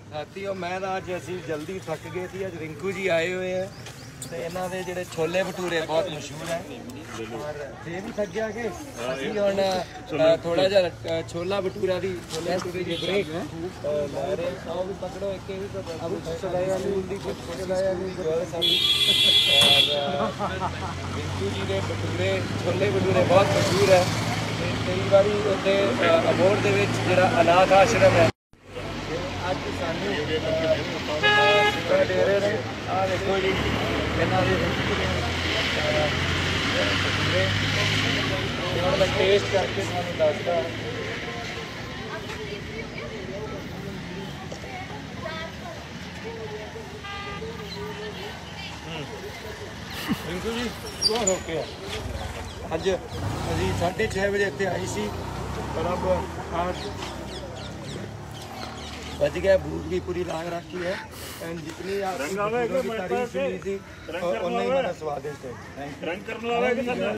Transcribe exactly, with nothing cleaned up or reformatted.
ਸਾਥੀਓ ਮੈਂ ਤਾਂ ਅੱਜ ਅਸੀਂ ਜਲਦੀ ਥੱਕ ਗਏ ਸੀ। ਅੱਜ ਰਿੰਕੂ ਜੀ ਆਏ ਹੋਏ ਹੈ ਤੇ ਇਹਨਾਂ ਦੇ ਜਿਹੜੇ ਛੋਲੇ ਭਟੂਰੇ ਬਹੁਤ ਮਸ਼ਹੂਰ ਹੈ। ਔਰ ਜੇ ਵੀ ਥੱਕ ਗਿਆ ਕਿ ਅਸੀਂ ਹੁਣ ਥੋੜਾ ਜਿਹਾ ਛੋਲਾ ਭਟੂਰਾ ਦੀ ਛੋਲੇ ਭਟੂਰੇ ਦੀ ਬ੍ਰੇਕ ਲੈ ਰਹੇ ਆਓ ਵੀ ਪਕੜੋ ਇੱਕ ਹੀ ਤਾਂ ਅਬ ਚਲਾਇਆ ਨਹੀਂ ਦੀ ਕੁਝ ਚਲਾਇਆ ਨਹੀਂ ਗੋਲ ਸਾਡੀ। ਔਰ ਰਿੰਕੂ ਜੀ ਦੇ ਭਟੂਰੇ ਛੋਲੇ ਭਟੂਰੇ ਬਹੁਤ ਮਸ਼ਹੂਰ ਹੈ ਤੇ ਕਈ ਵਾਰੀ ਉੱਥੇ ਅਬੋਹਰ ਦੇ ਵਿੱਚ ਜਿਹੜਾ ਅਨਾਥ ਆਸ਼ਰਮ ਹੈ ਅੱਜ ਸਾਨੂੰ ਸੇਵਾ ਦੇ ਰਹੇ ਨੇ। ਆਹ ਦੇਖੋ ਜੀ ਇਹਨਾਂ ਦੇ ਭਟੂਰੇ ਹੁਣ ਮੈਂ ਟੇਸਟ ਕਰਕੇ ਤੁਹਾਨੂੰ ਦੱਸਦਾ। ਰਿੰਕੂ ਜੀ ਬਹੁਤ ਓਕੇ ਆ। ਅੱਜ ਅਸੀਂ ਸਾਢੇ ਛੇ ਵਜੇ ਇੱਥੇ ਆਈ ਸੀ ਪਰ ਅਬ आज बच गया। भूख भी पूरी लाग रखी है एंड जितनी आपकी तारीफ सुनी थी उतना ही मेरा स्वादिष्ट है।